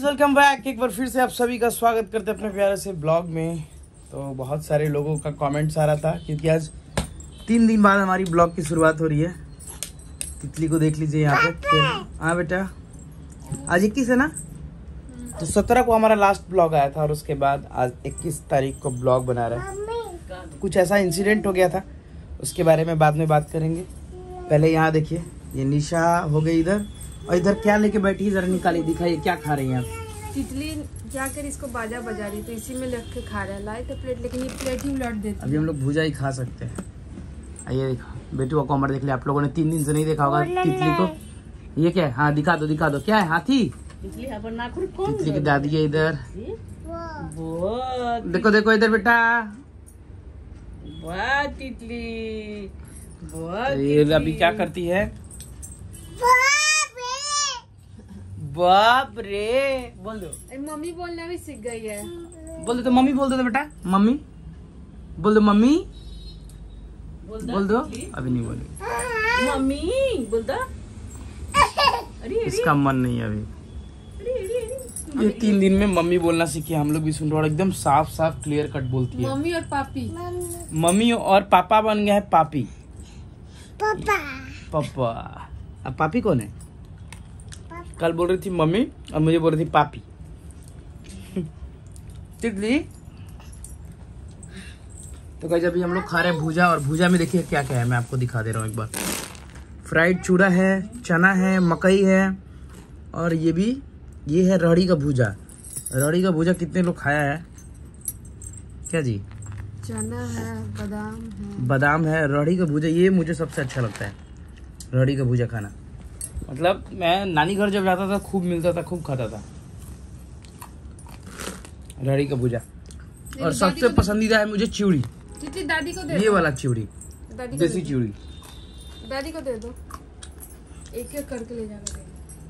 Welcome back. एक बार फिर से आप सभी का स्वागत करते हैं अपने प्यारे से ब्लॉग में। तो बहुत सारे लोगों का कमेंट्स आ रहा था क्योंकि आज 3 दिन बाद हमारी ब्लॉग की शुरुआत हो रही है। तितली को देख लीजिए यहाँ पे। हाँ बेटा, आज 21 है ना, तो 17 को हमारा लास्ट ब्लॉग आया था और उसके बाद आज 21 तारीख को ब्लॉग बना रहे हैं। कुछ ऐसा इंसिडेंट हो गया था, उसके बारे में बाद में बात करेंगे। पहले यहाँ देखिए, ये निशा हो गई इधर, और इधर क्या लेके बैठी है, जरा निकालिए, दिखाइए क्या खा रही हैं आप। तितली जाकर इसको बाजा बजा रही, तो इसी में लग के खा रहा है। लाए तो प्लेट, लेकिन ये प्लेट ही उलट देती है। अभी हम लोग भुजा ही खा सकते हैं। आइए देखो, बेटू का कॉमर देख लिया। आप लोगों ने 3 दिन से नहीं देखा होगा तितली को। ये क्या है? हाँ दिखा दो, क्या है? हाथी। तितली की दादी है इधर। देखो देखो इधर बेटा, वाह तितली, ये अभी क्या करती है? बाप रे, बोल दो। मम्मी बोलना भी सीख गई है। बोल दो तो मम्मी बोल दो तो बेटा, मम्मी बोल दो, मम्मी बोल दो। अभी नहीं बोली मम्मी बोल दो। इसका मन नहीं है अभी। ये 3 दिन में मम्मी बोलना सीखी, हम लोग भी सुन रहे, और एकदम साफ साफ क्लियर कट बोलती है। मम्मी और पापी, मम्मी और पापा बन गया है पापी। पापा। अब पापी कौन है? कल बोल रही थी मम्मी और मुझे बोल रही थी पापी। तितली। तो गाइस अभी हम लोग खा रहे हैं भुजा, और भुजा में देखिए क्या क्या है, मैं आपको दिखा दे रहा हूँ एक बार। फ्राइड चूड़ा है, चना है, मकई है, और ये है रहड़ी का भुजा। रहड़ी का भुजा कितने लोग खाया है क्या जी? चना है, बादाम है, रहड़ी का भुजा ये मुझे सबसे अच्छा लगता है, रहड़ी का भुजा खाना। मतलब मैं नानी घर जब जाता था खूब मिलता था, खूब खाता था रहड़ी का भुजा। और सबसे पसंदीदा है मुझे चिवड़ी। दादी को दे, ये वाला चिवड़ी, देसी चिवड़ी। दादी को दे दो, एक एक करके ले जाकर।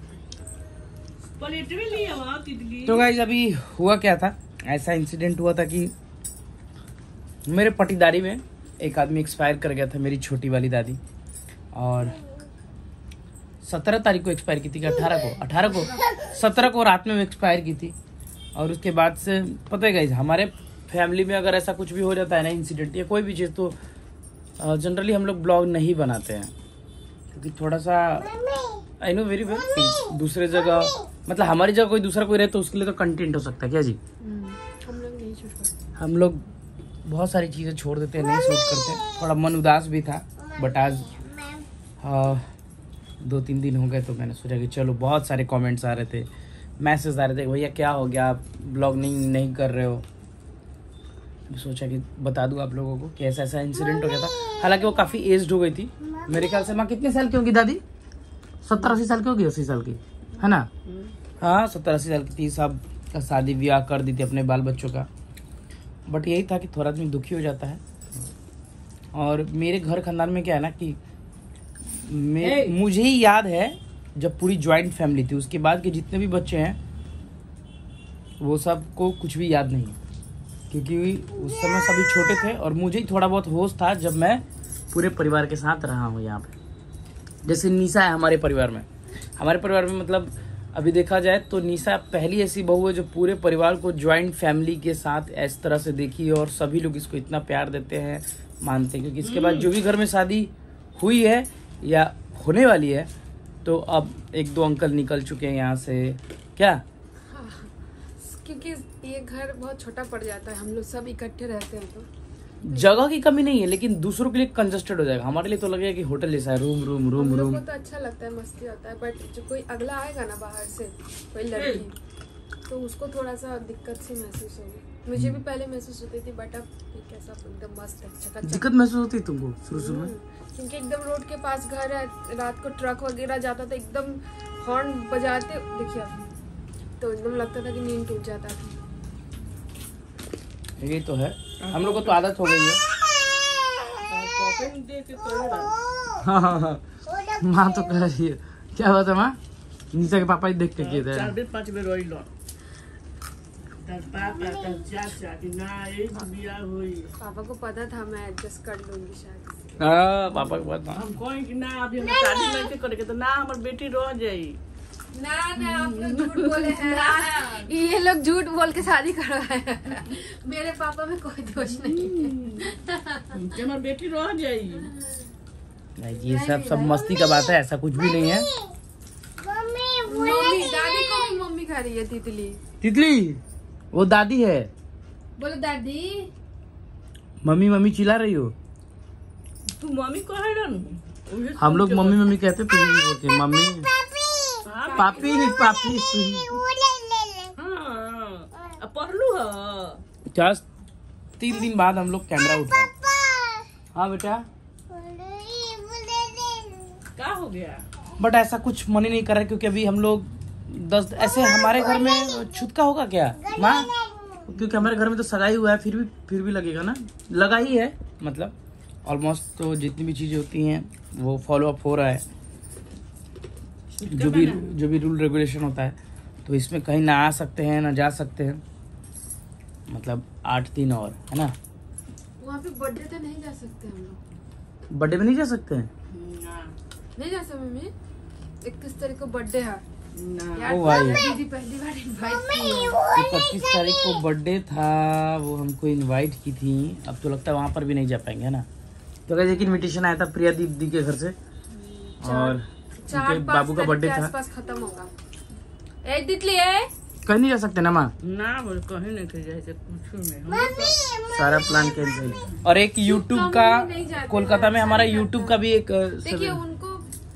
तो गाइस अभी हुआ क्या था, ऐसा इंसिडेंट हुआ था कि मेरे पटीदारी में एक आदमी एक्सपायर कर गया था, मेरी छोटी वाली दादी। और 17 तारीख को एक्सपायर की थी क्या? 18 को 17 को रात में एक्सपायर की थी। और उसके बाद से पता है गाइस, हमारे फैमिली में अगर ऐसा कुछ भी हो जाता है ना, इंसिडेंट या कोई भी चीज़, तो जनरली हम लोग ब्लॉग नहीं बनाते हैं, क्योंकि थोड़ा सा आई नो वेरी वेल दूसरे जगह, मतलब हमारी जगह कोई दूसरा कोई रहे तो उसके लिए तो कंटेंट हो सकता है क्या जी। हम लोग नहीं शूट करते, हम लोग बहुत सारी चीज़ें छोड़ देते हैं, नहीं शूट करते। थोड़ा मन उदास भी था, बट आज 2-3 दिन हो गए तो मैंने सोचा कि चलो, बहुत सारे कमेंट्स आ रहे थे, मैसेज आ रहे थे, भैया क्या हो गया, आप ब्लॉग नहीं कर रहे हो। सोचा कि बता दूं आप लोगों को कि ऐसा ऐसा इंसिडेंट हो गया था। हालांकि वो काफ़ी एज्ड हो गई थी, मेरे ख्याल से। माँ कितने साल की होगी दादी? 70-80 साल की होगी, 80 साल की है ना? हाँ 70-80 साल की थी। सब का शादी ब्याह कर दी थी अपने बाल बच्चों का। बट यही था कि थोड़ा आदमी दुखी हो जाता है। और मेरे घर खानदान में क्या है ना कि मुझे ही याद है जब पूरी ज्वाइंट फैमिली थी, उसके बाद के जितने भी बच्चे हैं वो सबको कुछ भी याद नहीं है, क्योंकि उस समय सभी छोटे थे और मुझे ही थोड़ा बहुत होश था जब मैं पूरे परिवार के साथ रहा हूँ यहाँ पे। जैसे निशा है हमारे परिवार में, मतलब अभी देखा जाए तो निशा पहली ऐसी बहू है जो पूरे परिवार को ज्वाइंट फैमिली के साथ इस तरह से देखी, और सभी लोग इसको इतना प्यार देते हैं, मानते हैं। क्योंकि इसके बाद जो भी घर में शादी हुई है या होने वाली है, तो अब 1-2 अंकल निकल चुके हैं यहाँ से क्या। हाँ, क्योंकि ये घर बहुत छोटा पड़ जाता है, हम लोग सब इकट्ठे रहते हैं, तो जगह की कमी नहीं है, लेकिन दूसरों के लिए कंजस्टेड हो जाएगा। हमारे लिए तो लगेगा कि होटल जैसा है, रूम रूम रूम रूम। को तो अच्छा लगता है, मस्ती होता है, बट जो कोई अगला आएगा ना बाहर से, कोई लड़की, तो उसको थोड़ा सा दिक्कत सी महसूस होगी। मुझे भी पहले महसूस होती थी, बट अब कैसा एकदम मस्त है। दिक्कत महसूस होती है तुमको शुरू में? क्योंकि एकदम रोड के पास घर है, रात को ट्रक वगैरह जाता था, एकदम हॉर्न बजाते देखिए, तो एकदम लगता था कि नींद टूट जाता था। ये तो है, हम लोग को तो आदत हो गई है। हाँ, माँ तो कह रही है। क्या बात है माँ? निशा के पापा ही देख के किए थे। पापा को पता था मैं एडजस्ट कर लूंगी शायद। हाँ पापा को पता। हम कोई कि ना अभी हम शादी नहीं करेंगे तो ना हमारी बेटी रह जाई। ना आप लोग झूठ बोले हैं। ये लोग झूठ बोल के शादी करवाए हैं। मेरे पापा में कोई दोष नहीं है। हमारी बेटी रह जाएगी। ये सब मस्ती का बात है, ऐसा कुछ भी नहीं है। मम्मी दादी को भी मम्मी खा रही है तितली। तितली वो दादी है। बोलो दादी। मम्मी मम्मी चिल्ला रही हो। तू मम्मी को है ना? हम लोग मम्मी मम्मी कहते हैं, तितली बोलते हैं मम्मी। पापी पापी हाँ पढ़ लू है। क्या 3 दिन बाद हम लोग कैमरा उठाए। हाँ बेटा क्या हो गया? बट ऐसा कुछ मन ही नहीं कर रहा क्योंकि अभी हम लोग 10 ऐसे हमारे घर में छुतका होगा क्या माँ? क्योंकि हमारे घर में तो सगाई हुआ है, फिर भी लगेगा ना, लगा ही है मतलब ऑलमोस्ट। तो जितनी भी चीजें होती हैं वो फॉलो अप हो रहा है, जो भी रूल रेगुलेशन होता है। तो इसमें कहीं ना आ सकते हैं ना जा सकते हैं, मतलब 8 दिन और है ना। वहाँ पे बर्थडे तो नहीं जा सकते हम लोग। बर्थडे में नहीं जा सकते हैं? नहीं जा सकते मम्मी। 21 तारीख को बर्थडे है यार। ओ भाई दीदी पहली बार इनवाइट की है। 25 तारीख को बर्थडे था, वो हमको इनवाइट की थी। अब तो लगता है वहाँ पर भी नहीं जा पाएंगे, है ना। तो कैसे एक इनविटेशन आया था प्रिया दीदी के घर से, और उनके बाबू का बर्थडे था। आसपास खत्म होगा। ए तितली है कहीं नहीं जा सकते ना माँ? ना बोल कहीं नहीं कर जाए कुछ में। सारा प्लान कैंसिल। और एक यूट्यूब का कोलकाता में हमारा यूट्यूब का भी एक देखिए उनको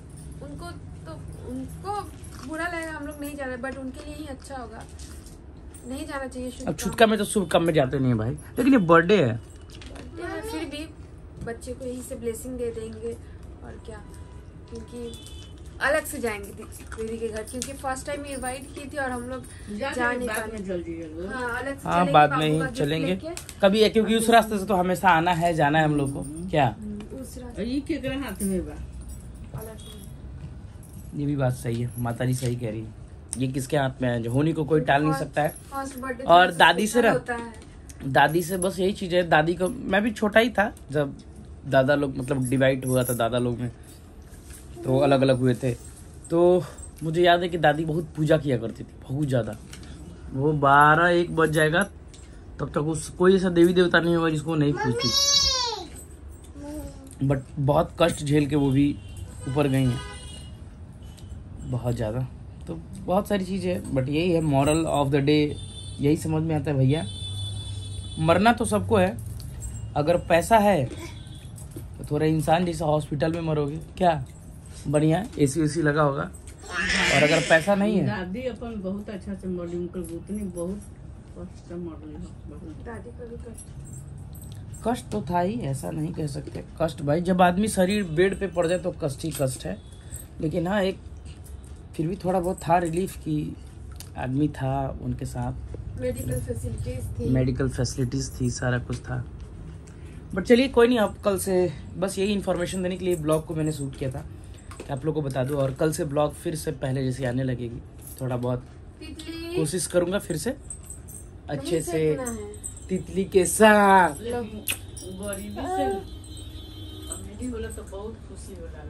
बुरा लगेगा हम लोग नहीं जा रहे, बट उनके लिए ही अच्छा होगा। नहीं जाना चाहिए। अब छुटका में तो शुभ काम में जाते नहीं है भाई, लेकिन ये बर्थडे है। फिर भी बच्चे को यही से ब्लेसिंग दे देंगे और क्या, क्योंकि अलग से जाएंगे दीदी के घर, क्योंकि फर्स्ट टाइम इनवाइट की थी और हम लोग जा नहीं पाए। हाँ अलग से हाँ बाद में ही चलेंगे कभी, क्योंकि उस रास्ते से तो हमेशा आना है जाना है हम लोग को। क्या उस रास्ते ये केकरा हाथ में बा? अलग से। ये भी बात सही है, माता जी सही कह रही है। ये किसके हाथ में है, जो होनी को कोई टाल नहीं सकता है। और दादी से दादी से बस यही चीज है। दादी को मैं भी छोटा ही था जब दादा लोग मतलब डिवाइड हुआ था, दादा लोग में तो अलग अलग हुए थे। तो मुझे याद है कि दादी बहुत पूजा किया करती थी, बहुत ज्यादा। वो 12-1 बज जाएगा तब तक उस कोई ऐसा देवी देवता नहीं होगा जिसको नहीं पूजती। बट बहुत कष्ट झेल के वो भी ऊपर गई हैं, बहुत ज्यादा। तो बहुत सारी चीजें है, बट यही है मॉरल ऑफ द डे, यही समझ में आता है भैया, मरना तो सबको है। अगर पैसा है तो थोड़ा इंसान जैसा हॉस्पिटल में मरोगे, क्या बढ़िया एसी लगा होगा। और अगर पैसा नहीं है, दादी अपन बहुत अच्छा से मॉडल, उनकर गुतनी बहुत कष्ट मॉडल। दादी को भी कष्ट तो था ही, ऐसा नहीं कह सकते कष्ट भाई। जब आदमी शरीर बेड पे पड़ जाए तो कष्ट ही कष्ट है। लेकिन हाँ एक फिर भी थोड़ा बहुत था रिलीफ की आदमी था उनके साथ, मेडिकल फैसिलिटीज थी, सारा कुछ था। बट चलिए कोई नहीं, अब कल से बस यही इन्फॉर्मेशन देने के लिए ब्लॉग को मैंने शूट किया था कि आप लोग को बता दूं। और कल से ब्लॉग फिर से पहले जैसे आने लगेगी, थोड़ा बहुत कोशिश करूंगा फिर से अच्छे से तितली के साथ। गरीबी से अमीरी होला तो बहुत खुशी होला,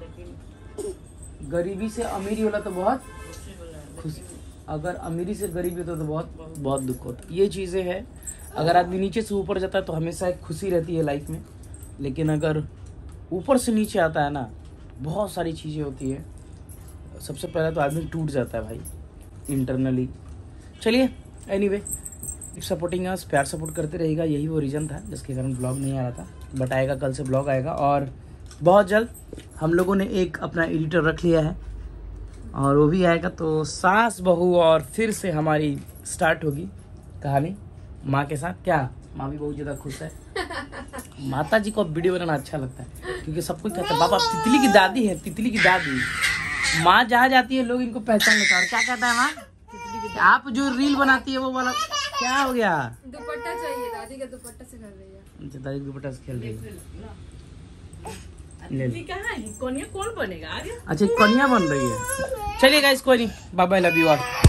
लेकिन गरीबी से अमीरी होला तो बहुत खुशी होला। खुशी, अगर अमीरी से गरीबी होता तो बहुत दुख होता। ये चीज़ें हैं, अगर आदमी नीचे से ऊपर जाता है तो हमेशा एक खुशी रहती है लाइफ में, लेकिन अगर ऊपर से नीचे आता है ना, बहुत सारी चीज़ें होती है। सबसे पहले तो आदमी टूट जाता है भाई इंटरनली। चलिए एनीवे, सपोर्टिंग अस, प्यार सपोर्ट करते रहेगा, यही वो रीज़न था जिसके कारण ब्लॉग नहीं आ रहा था। बट आएगा, कल से ब्लॉग आएगा। और बहुत जल्द हम लोगों ने एक अपना एडिटर रख लिया है और वो भी आएगा, तो सास बहू और फिर से हमारी स्टार्ट होगी कहानी माँ के साथ। क्या माँ भी बहुत ज़्यादा खुश है। माता जी को वीडियो बनाना अच्छा लगता है क्योंकि सब कुछ कहता है पापा तितली की दादी है, तितली की दादी। माँ जहाँ जाती है लोग इनको पहचान लेता है। और क्या कहता है माँ, आप जो रील बनाती है वो वाला क्या हो गया? दुपट्टा चाहिए, दादी का दुपट्टा से कर रही है। दादी दुपट्टा से खेल रही है। कहाँ है कन्या, कौन बनेगा आगे? अच्छा कन्या बन रही है। चलिए गाइस कोई नहीं, bye bye, love you all.